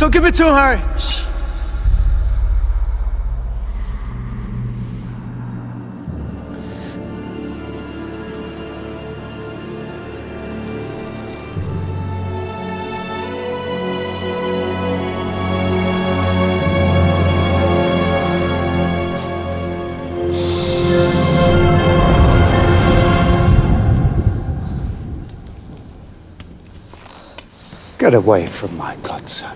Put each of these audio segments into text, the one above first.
Don't give it to him, Harry. Shh. Get away from my godson.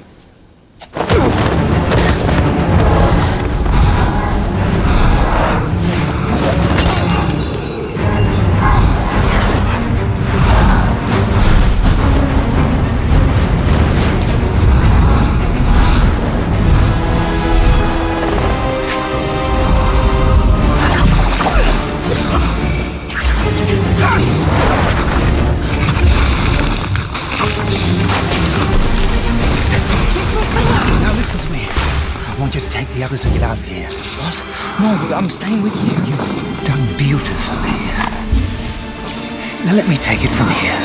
I want you to take the others and get out of here. What? No, I'm staying with you. You've done beautifully. Now let me take it from here.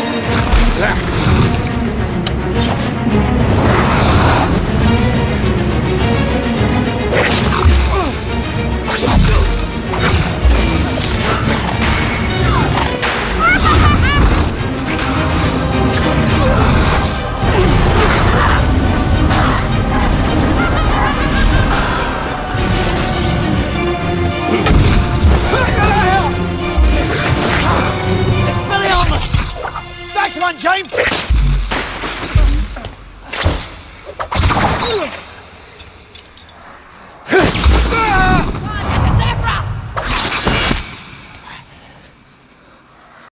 Nice one, James!